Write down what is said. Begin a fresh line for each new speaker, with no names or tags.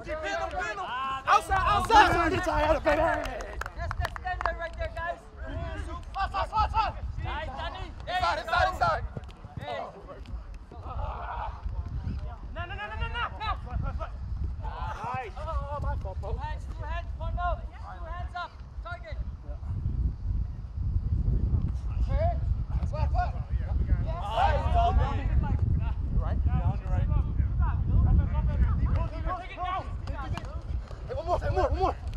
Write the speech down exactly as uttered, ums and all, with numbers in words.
Outside, outside!
It's out, baby!
That's the standard right there, guys.
Fast, fast, fast, fast!
Nice, Danny.
Inside, inside, inside!
Hey.
No, no, no, no, no, no! Nice! Oh, my fault,
Two hands, two hands, point up. Two hands up. Target.
Flat, flat!
Yes.
You're right? Down, you're right. Hey, one more, one more, one more!